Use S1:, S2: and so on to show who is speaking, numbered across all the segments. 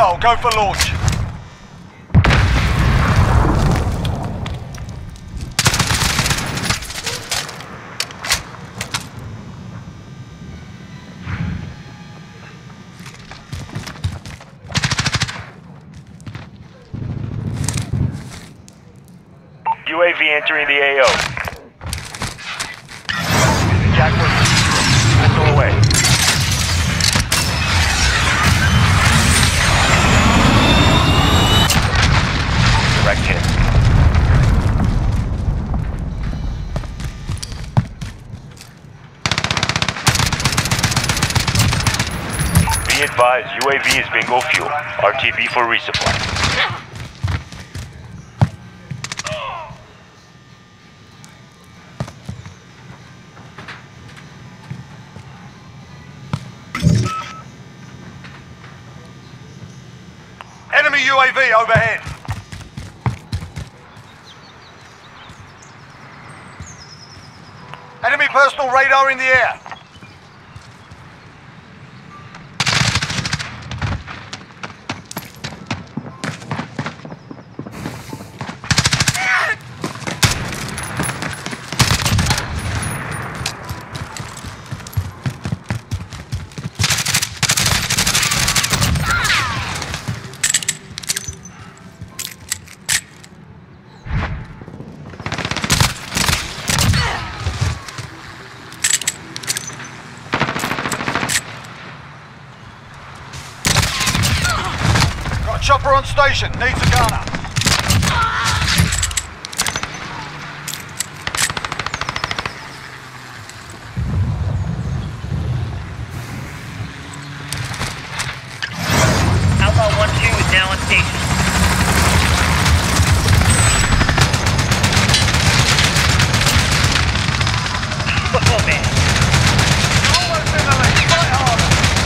S1: missile. Go for launch.
S2: UAV entering the AO. Jack missile away. Direct hit. Be advised, UAV is bingo fuel. RTB for resupply.
S1: Enemy UAV overhead. Enemy personal radar in the air. Chopper on station, needs a gunner.
S3: Outlaw 1-2 is now on station. Oh man.
S1: Almost in the lead, fight harder.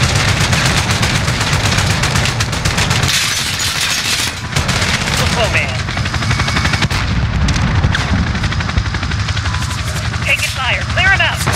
S3: Oh man. Taking fire. Clear him out.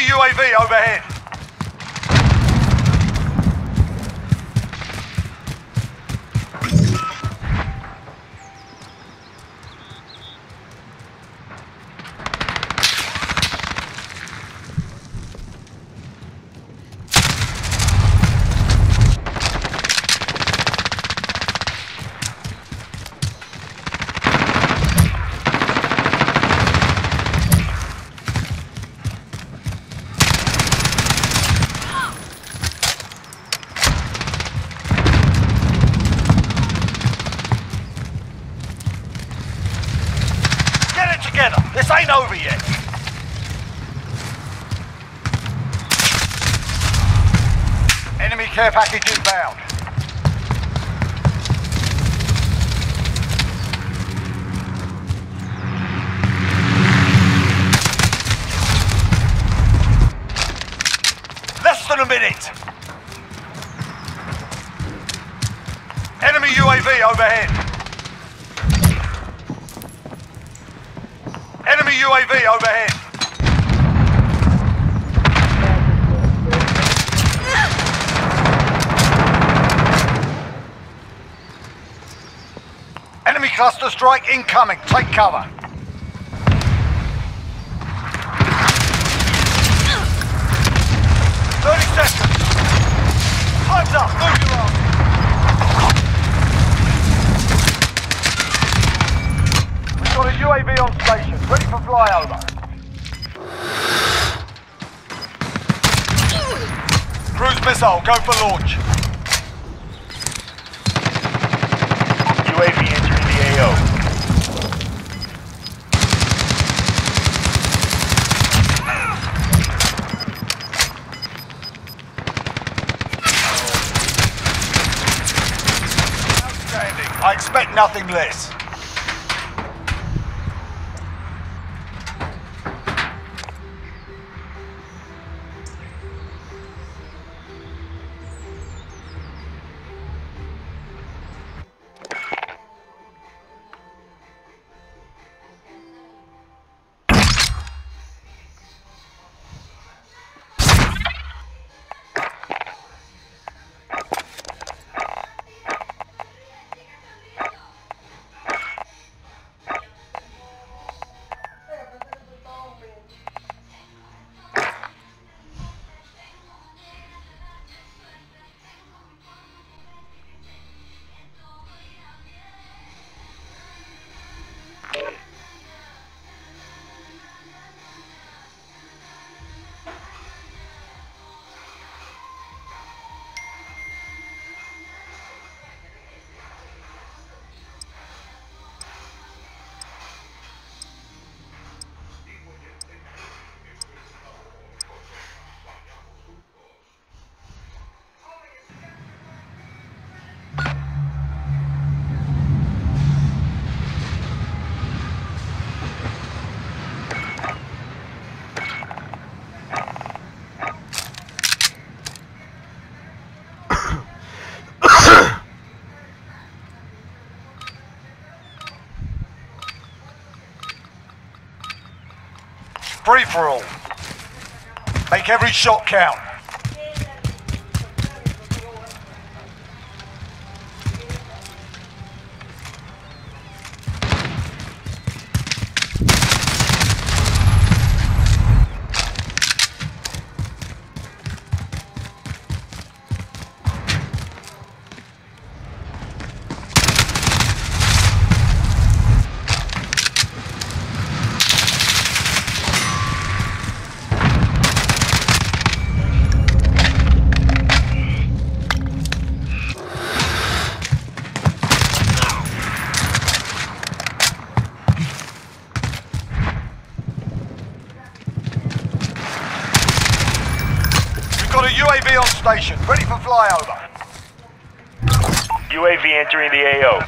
S1: Enemy UAV overhead. Together. This ain't over yet. Enemy care package inbound. Less than a minute. Enemy UAV overhead. Enemy UAV overhead. Enemy cluster strike incoming. Take cover. Seconds. Time's up. Move your arms. We've got a UAV on station, ready for flyover. Cruise missile, go for launch.
S2: UAV entering the AO.
S1: Outstanding. I expect nothing less. Free for all. Make every shot count. Got a UAV on station, ready for flyover.
S2: UAV entering the AO.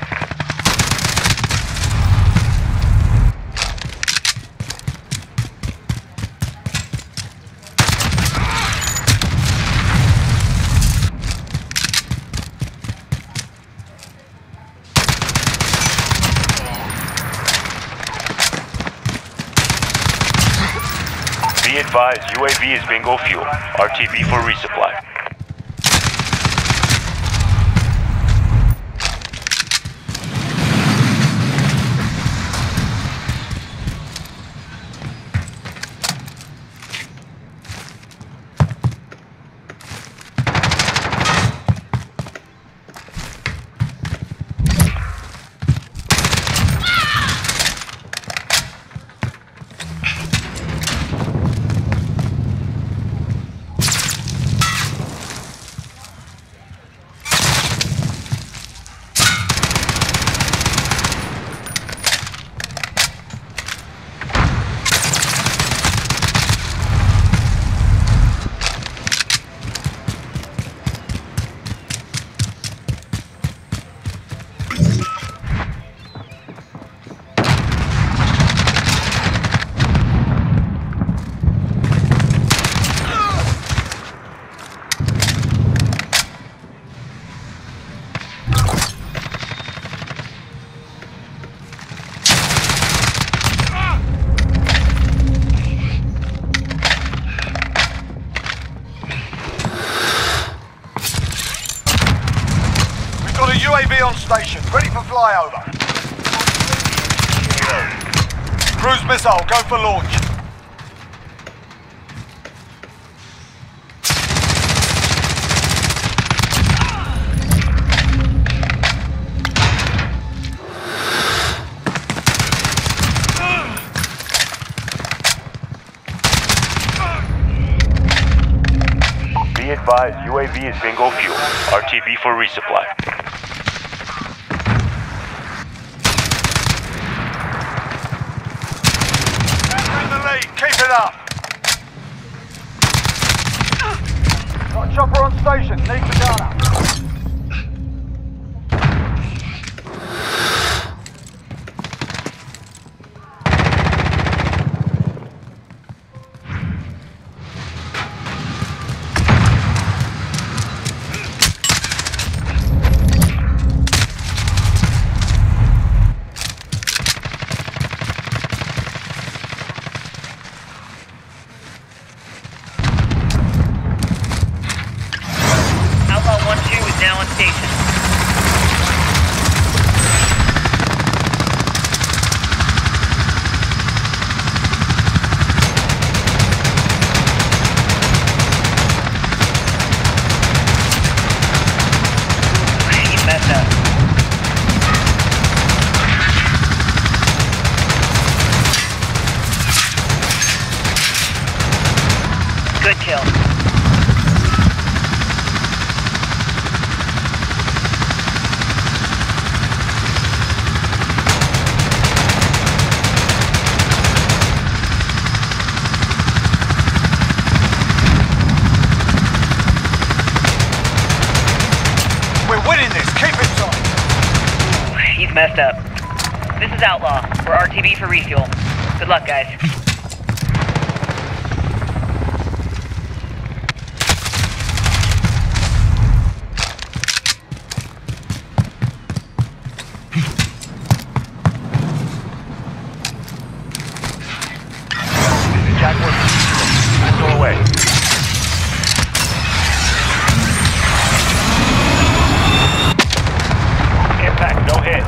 S2: Be Be advised, UAV is bingo fuel. RTB for resupply.
S1: UAV on station, ready for flyover. Cruise missile, go for launch.
S2: Be advised, UAV is bingo fuel. RTB for resupply.
S1: Keep it up! Got a chopper on station, needs the gunner.
S3: Now on station. He messed up. Good kill.
S1: Winning this, keep it tight.
S3: He's messed up. This is Outlaw. We're RTB for refuel. Good luck, guys.
S2: Jaguar, go away. Impact, no hit.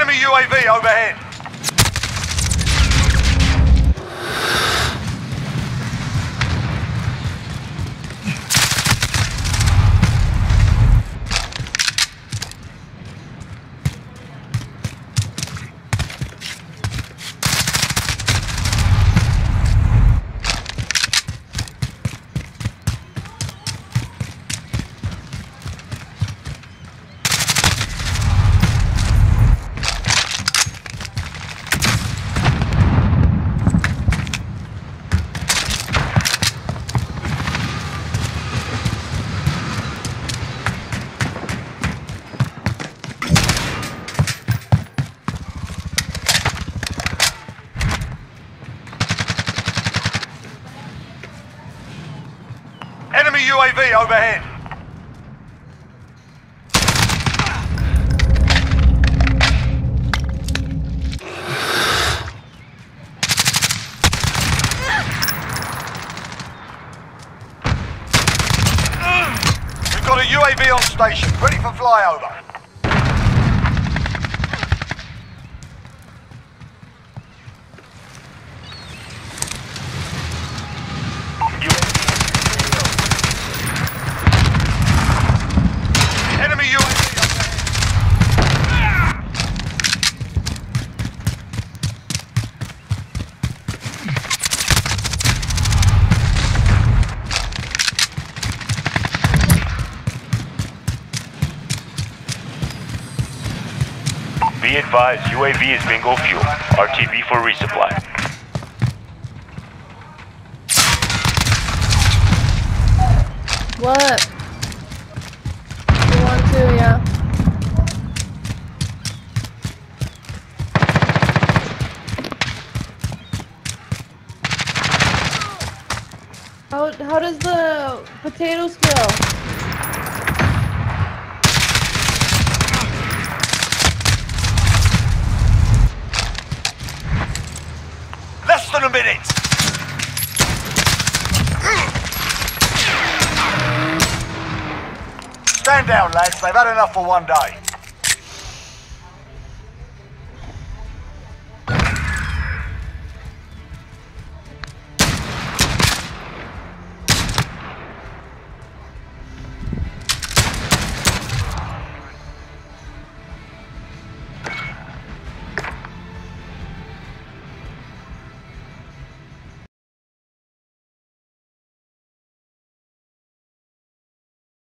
S1: Enemy UAV overhead. Enemy UAV overhead. We've got a UAV on station, ready for flyover. Enemy UAV overhead.
S2: Be advised, UAV is bingo fuel. RTB for resupply.
S4: What? You want to, yeah. How does the potatoes feel?
S1: Less than a minute. Stand down, lads. They've had enough for one day.